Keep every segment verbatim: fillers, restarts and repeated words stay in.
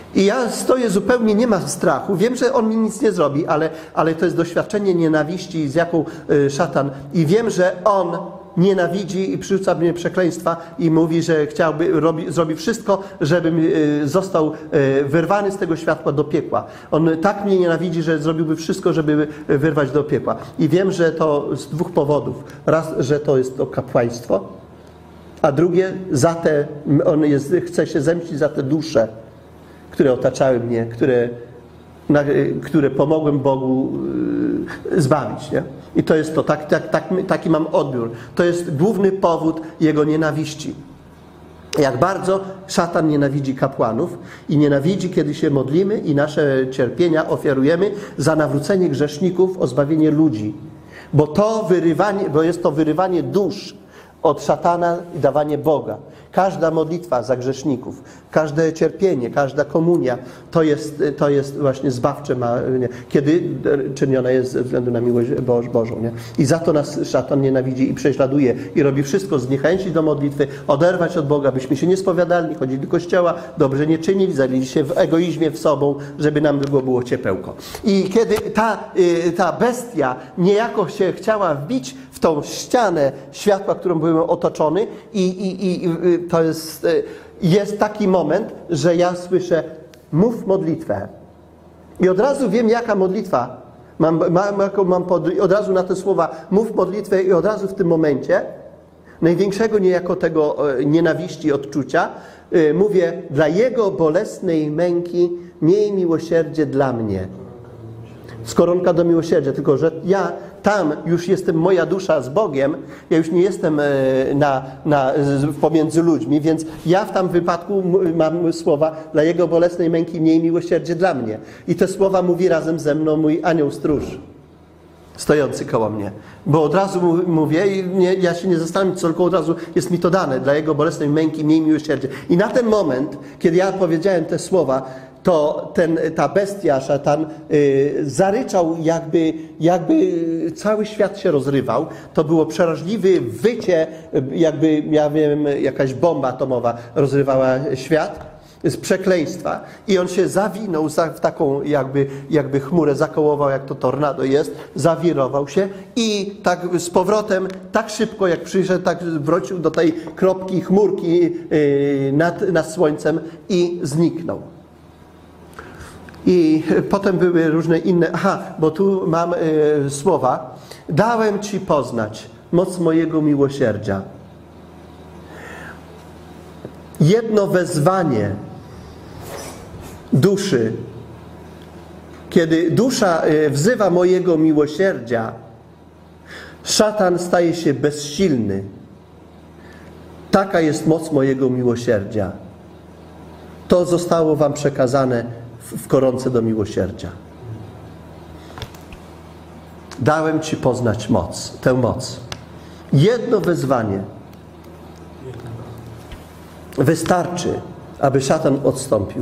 I ja stoję zupełnie, nie ma strachu. Wiem, że on mi nic nie zrobi, ale, ale to jest doświadczenie nienawiści, z jaką y, szatan. I wiem, że on nienawidzi i przyrzuca mnie przekleństwa i mówi, że chciałby, robi, zrobi wszystko, żebym y, został y, wyrwany z tego światła do piekła. On tak mnie nienawidzi, że zrobiłby wszystko, żeby wyrwać do piekła. I wiem, że to z dwóch powodów. Raz, że to jest to kapłaństwo, a drugie, za te, on jest, chce się zemścić za te dusze, które otaczały mnie, które, na, które pomogłem Bogu y, zbawić. Nie? I to jest to, tak, tak, tak, taki mam odbiór. To jest główny powód jego nienawiści. Jak bardzo szatan nienawidzi kapłanów i nienawidzi, kiedy się modlimy i nasze cierpienia ofiarujemy za nawrócenie grzeszników, o zbawienie ludzi. Bo to wyrywanie, bo jest to wyrywanie dusz od szatana i dawanie Boga. Każda modlitwa za grzeszników, każde cierpienie, każda komunia to jest, to jest właśnie zbawcze, nie? Kiedy czyniona jest ze względu na miłość Bożą. Nie? I za to nas szatan nienawidzi i prześladuje i robi wszystko, zniechęcić do modlitwy, oderwać od Boga, byśmy się nie spowiadali, nie chodzili do kościoła, dobrze nie czynili, zalili się w egoizmie w sobą, żeby nam było, było ciepełko. I kiedy ta, ta bestia niejako się chciała wbić w tą ścianę światła, którą byłem otoczony i, i, i to jest, jest taki moment, że ja słyszę, mów modlitwę. I od razu wiem, jaka modlitwa. Mam, mam, mam pod, od razu na te słowa, mów modlitwę i od razu w tym momencie, największego niejako tego nienawiści, odczucia, mówię, dla Jego bolesnej męki miej miłosierdzie dla mnie. Skoronka do miłosierdzia, tylko że ja tam już jestem, moja dusza z Bogiem, ja już nie jestem na, na, pomiędzy ludźmi, więc ja w tam wypadku mam słowa dla Jego bolesnej męki miej miłosierdzie dla mnie. I te słowa mówi razem ze mną mój anioł stróż, stojący koło mnie. Bo od razu mówię i nie, ja się nie zastanawiam, tylko od razu jest mi to dane. Dla Jego bolesnej męki miej miłosierdzie. I na ten moment, kiedy ja powiedziałem te słowa, to ten, ta bestia, szatan, yy, zaryczał, jakby, jakby cały świat się rozrywał. To było przeraźliwe wycie, jakby, ja wiem, jakaś bomba atomowa rozrywała świat z przekleństwa. I on się zawinął za, w taką jakby, jakby chmurę, zakołował, jak to tornado jest, zawirował się i tak z powrotem, tak szybko jak przyszedł, tak wrócił do tej kropki chmurki yy, nad, nad słońcem i zniknął. I potem były różne inne... Aha, bo tu mam y, słowa. Dałem Ci poznać moc mojego miłosierdzia. Jedno wezwanie duszy, kiedy dusza y, wzywa mojego miłosierdzia, szatan staje się bezsilny. Taka jest moc mojego miłosierdzia. To zostało Wam przekazane w koronce do miłosierdzia. Dałem Ci poznać moc, tę moc. Jedno wezwanie wystarczy, aby szatan odstąpił.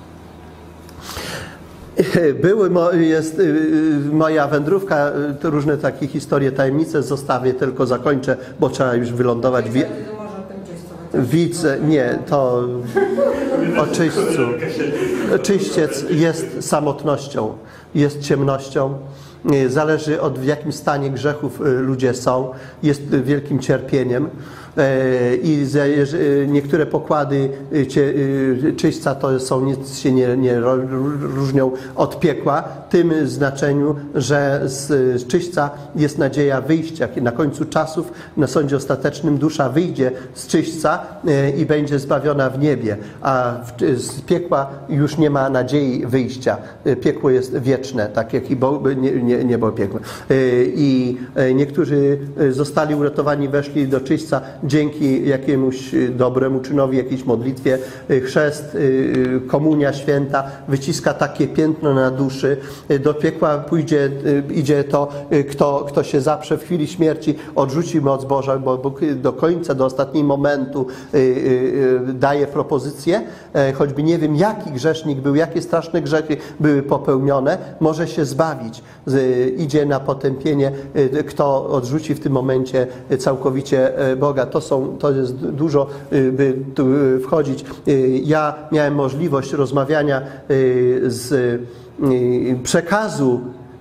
Były, jest moja wędrówka, to różne takie historie, tajemnice zostawię, tylko zakończę, bo trzeba już wylądować. Wie... Widzę, nie, to o czyśćcu. Czyściec jest samotnością, jest ciemnością, zależy od w jakim stanie grzechów ludzie są, jest wielkim cierpieniem. I niektóre pokłady czyśćca to są, nic się nie, nie różnią od piekła, w tym znaczeniu, że z czyśćca jest nadzieja wyjścia. Na końcu czasów, na sądzie ostatecznym dusza wyjdzie z czyśćca i będzie zbawiona w niebie, a z piekła już nie ma nadziei wyjścia. Piekło jest wieczne, tak jak i niebo piekłe. I niektórzy zostali uratowani, weszli do czyśćca dzięki jakiemuś dobremu czynowi, jakiejś modlitwie. Chrzest, komunia święta wyciska takie piętno na duszy. Do piekła pójdzie, idzie to, kto, kto się zaprze w chwili śmierci, odrzuci moc Boża, bo Bóg do końca, do ostatniego momentu daje propozycję, choćby nie wiem jaki grzesznik był, jakie straszne grzechy były popełnione, może się zbawić. Idzie na potępienie, kto odrzuci w tym momencie całkowicie Boga. to, są, to jest dużo, by tu wchodzić. Ja miałem możliwość rozmawiania z przekazu,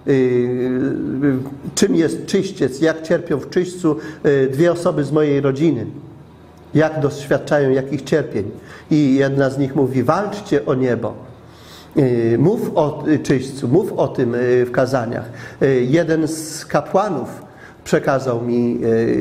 czym jest czyściec, jak cierpią w czyśćcu dwie osoby z mojej rodziny, jak doświadczają jakich cierpień. I jedna z nich mówi: walczcie o niebo. Mów o czyśćcu, mów o tym w kazaniach. Jeden z kapłanów przekazał mi,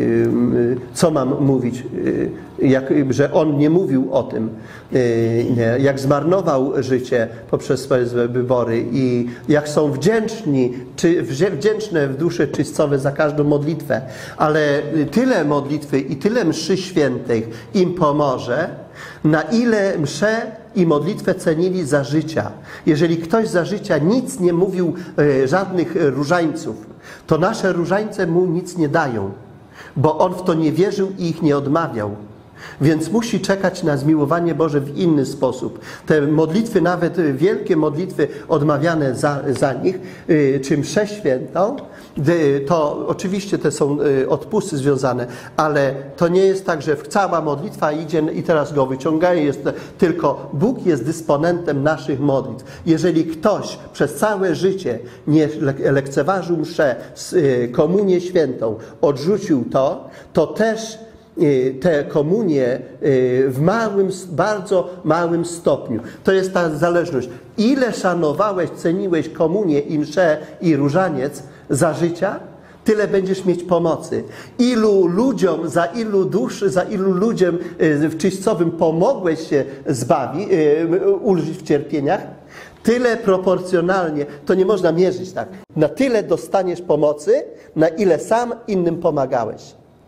co mam mówić, jak, że on nie mówił o tym, jak zmarnował życie poprzez swoje złe wybory i jak są wdzięczni, czy wdzięczne w duszy czyśćcowe za każdą modlitwę, ale tyle modlitwy i tyle mszy świętych im pomoże, na ile mszę i modlitwę cenili za życia. Jeżeli ktoś za życia nic nie mówił, żadnych różańców, to nasze różańce mu nic nie dają, bo on w to nie wierzył i ich nie odmawiał. Więc musi czekać na zmiłowanie Boże w inny sposób. Te modlitwy, nawet wielkie modlitwy odmawiane za, za nich, czy mszę świętą, to oczywiście te są odpusty związane, ale to nie jest tak, że cała modlitwa idzie i teraz go wyciągaje, jest, tylko Bóg jest dysponentem naszych modlitw. Jeżeli ktoś przez całe życie nie lekceważył mszę, komunię świętą, odrzucił to, to też tę komunię w małym, bardzo małym stopniu. To jest ta zależność. Ile szanowałeś, ceniłeś komunię i mszę i różaniec za życia, tyle będziesz mieć pomocy. Ilu ludziom, za ilu dusz, za ilu ludziom w czyśćcowym pomogłeś się zbawić, ulżyć w cierpieniach, tyle proporcjonalnie, to nie można mierzyć tak. Na tyle dostaniesz pomocy, na ile sam innym pomagałeś.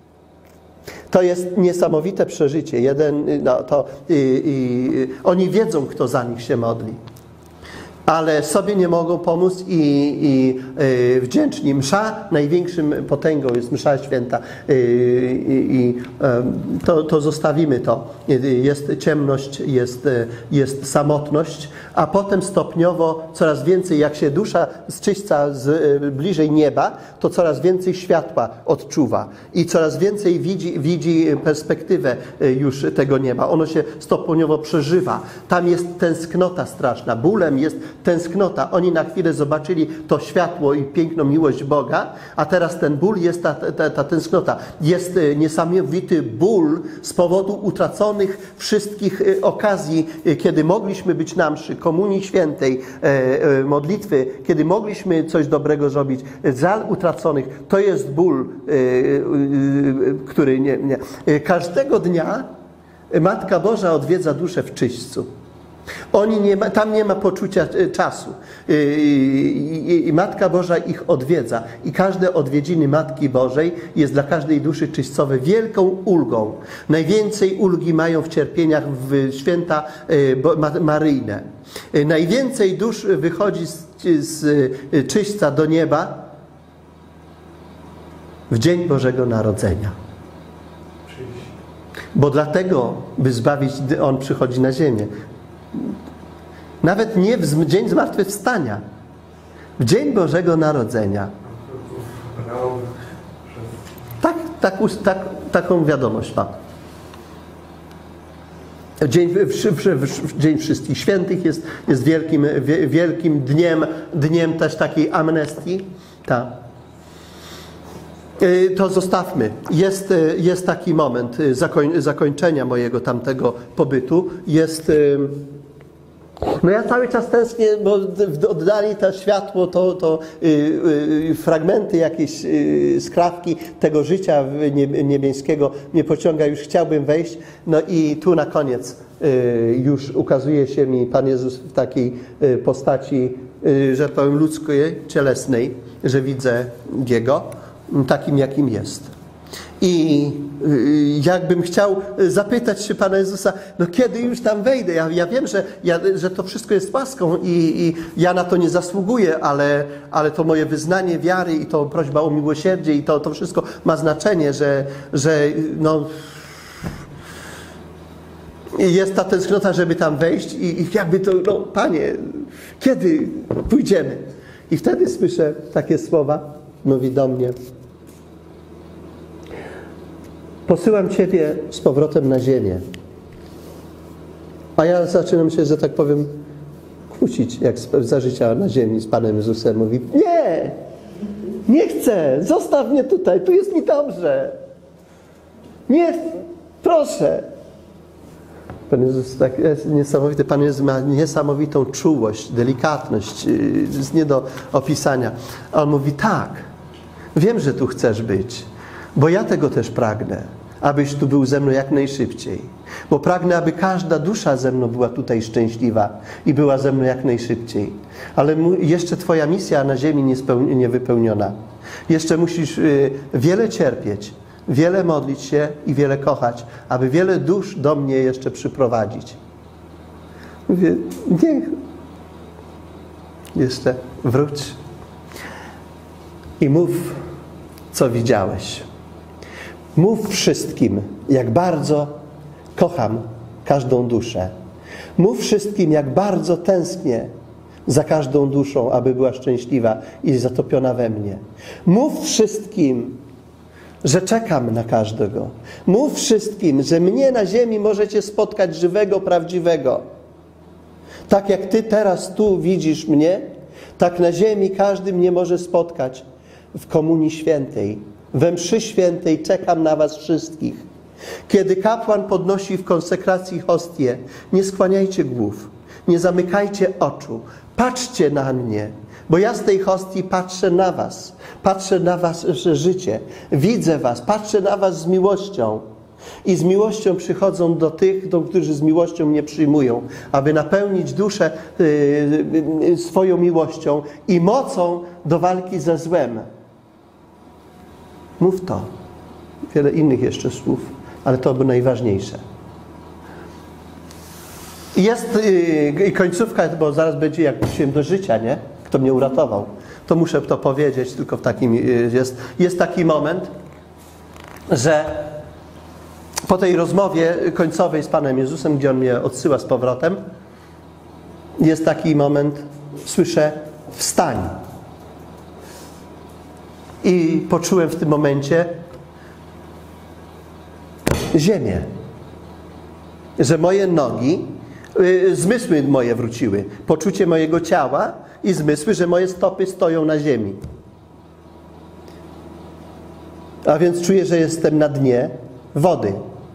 To jest niesamowite przeżycie. Jeden, no to, i, i, oni wiedzą, kto za nich się modli, ale sobie nie mogą pomóc i, i y, wdzięczni. Msza największym potęgą jest msza święta y, i y, to, to zostawimy to. Jest ciemność, jest, jest samotność, a potem stopniowo coraz więcej, jak się dusza z czyśćca z, bliżej nieba, to coraz więcej światła odczuwa i coraz więcej widzi, widzi perspektywę już tego nieba. Ono się stopniowo przeżywa. Tam jest tęsknota straszna. Bólem jest tęsknota. Oni na chwilę zobaczyli to światło i piękną miłość Boga, a teraz ten ból jest ta, ta, ta tęsknota. Jest niesamowity ból z powodu utraconych wszystkich okazji, kiedy mogliśmy być na mszy, komunii świętej, modlitwy, kiedy mogliśmy coś dobrego zrobić. Żal utraconych, to jest ból, który nie, nie. Każdego dnia Matka Boża odwiedza duszę w czyśćcu. Oni nie ma, tam nie ma poczucia czasu. I, i, I Matka Boża ich odwiedza. I każde odwiedziny Matki Bożej jest dla każdej duszy czyśćcowej wielką ulgą. Najwięcej ulgi mają w cierpieniach w święta maryjne. Najwięcej dusz wychodzi z, z czyśćca do nieba w dzień Bożego Narodzenia. Bo dlatego, by zbawić, On przychodzi na ziemię. Nawet nie w dzień zmartwychwstania, w dzień Bożego Narodzenia. Tak, tak, tak, taką wiadomość ma. Dzień, w, w, w, dzień Wszystkich Świętych jest, jest wielkim, wielkim dniem, dniem też takiej amnestii. Ta. To zostawmy. Jest, jest taki moment zakoń, zakończenia mojego tamtego pobytu. Jest... No ja cały czas tęsknię, bo w oddali to światło, to, to y, y, fragmenty, jakieś y, skrawki tego życia niebieskiego mnie pociąga, już chciałbym wejść. No i tu na koniec y, już ukazuje się mi Pan Jezus w takiej y, postaci, y, że powiem ludzkiej, cielesnej, że widzę Jego takim, jakim jest. I jakbym chciał zapytać się Pana Jezusa, no kiedy już tam wejdę? Ja, ja wiem, że, ja, że to wszystko jest łaską i, i ja na to nie zasługuję, ale, ale to moje wyznanie wiary i to prośba o miłosierdzie i to, to wszystko ma znaczenie, że, że no, jest ta tęsknota, żeby tam wejść i, i jakby to, no Panie, kiedy pójdziemy? I wtedy słyszę takie słowa, mówi do mnie: posyłam Ciebie z powrotem na ziemię. A ja zaczynam się, że tak powiem, kłócić, jak za życia na ziemi z Panem Jezusem. Mówi, nie, nie chcę, zostaw mnie tutaj, tu jest mi dobrze. Nie, proszę. Pan Jezus tak jest niesamowity. Pan Jezus ma niesamowitą czułość, delikatność, jest nie do opisania. A On mówi, tak, wiem, że tu chcesz być, bo ja tego też pragnę, abyś tu był ze mną jak najszybciej. Bo pragnę, aby każda dusza ze mną była tutaj szczęśliwa i była ze mną jak najszybciej. Ale jeszcze Twoja misja na ziemi niewypełniona. Jeszcze musisz wiele cierpieć, wiele modlić się i wiele kochać, aby wiele dusz do mnie jeszcze przyprowadzić. Mówię, niech jeszcze wróć i mów, co widziałeś. Mów wszystkim, jak bardzo kocham każdą duszę. Mów wszystkim, jak bardzo tęsknię za każdą duszą, aby była szczęśliwa i zatopiona we mnie. Mów wszystkim, że czekam na każdego. Mów wszystkim, że mnie na ziemi możecie spotkać żywego, prawdziwego. Tak jak Ty teraz tu widzisz mnie, tak na ziemi każdy mnie może spotkać w Komunii Świętej. We mszy świętej czekam na was wszystkich. Kiedy kapłan podnosi w konsekracji hostię, nie skłaniajcie głów, nie zamykajcie oczu, patrzcie na mnie, bo ja z tej hostii patrzę na was, patrzę na wasze życie, widzę was, patrzę na was z miłością i z miłością przychodzą do tych, do którzy z miłością mnie przyjmują, aby napełnić duszę yy, swoją miłością i mocą do walki ze złem. Mów to. Wiele innych jeszcze słów, ale to by najważniejsze. I jest yy, końcówka, bo zaraz będzie jak wróciłem do życia, nie? Kto mnie uratował. To muszę to powiedzieć, tylko w takim yy, jest, jest taki moment, że po tej rozmowie końcowej z Panem Jezusem, gdzie On mnie odsyła z powrotem, jest taki moment, słyszę, wstań. I poczułem w tym momencie ziemię. Że moje nogi, yy, zmysły moje wróciły. Poczucie mojego ciała i zmysły, że moje stopy stoją na ziemi. A więc czuję, że jestem na dnie wody.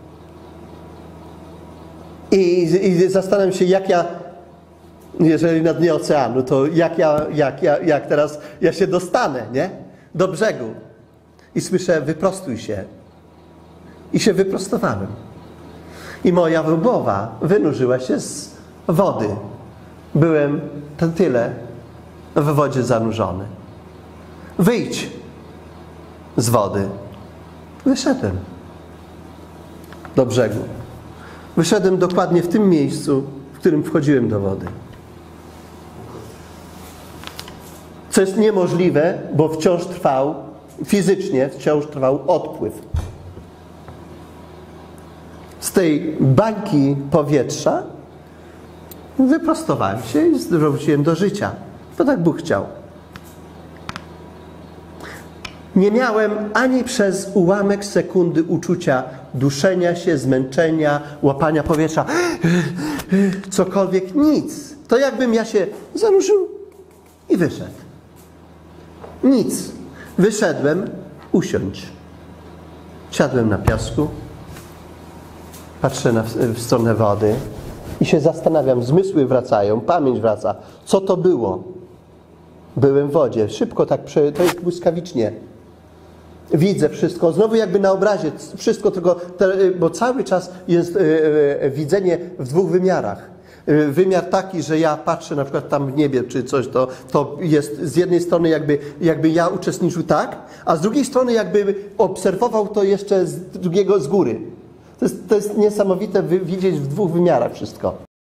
I, i zastanawiam się, jak ja, jeżeli na dnie oceanu, to jak ja, jak, ja, jak teraz ja się dostanę, nie? Do brzegu. I słyszę, wyprostuj się. I się wyprostowałem. I moja głowa wynurzyła się z wody. Byłem tyle w wodzie zanurzony. Wyjdź z wody. Wyszedłem do brzegu. Wyszedłem dokładnie w tym miejscu, w którym wchodziłem do wody. Co jest niemożliwe, bo wciąż trwał, fizycznie wciąż trwał odpływ. Z tej bańki powietrza wyprostowałem się i wróciłem do życia. To tak Bóg chciał. Nie miałem ani przez ułamek sekundy uczucia duszenia się, zmęczenia, łapania powietrza, cokolwiek, nic. To jakbym ja się zanurzył i wyszedł. Nic. Wyszedłem, usiądź. Siadłem na piasku, patrzę na, w stronę wody i się zastanawiam, zmysły wracają, pamięć wraca. Co to było? Byłem w wodzie. Szybko tak, to jest błyskawicznie. Widzę wszystko, znowu jakby na obrazie, wszystko tylko, bo cały czas jest widzenie w dwóch wymiarach. Wymiar taki, że ja patrzę na przykład tam w niebie czy coś, to, to jest z jednej strony jakby, jakby ja uczestniczył tak, a z drugiej strony jakby obserwował to jeszcze z drugiego, z góry. To jest, to jest niesamowite widzieć w dwóch wymiarach wszystko.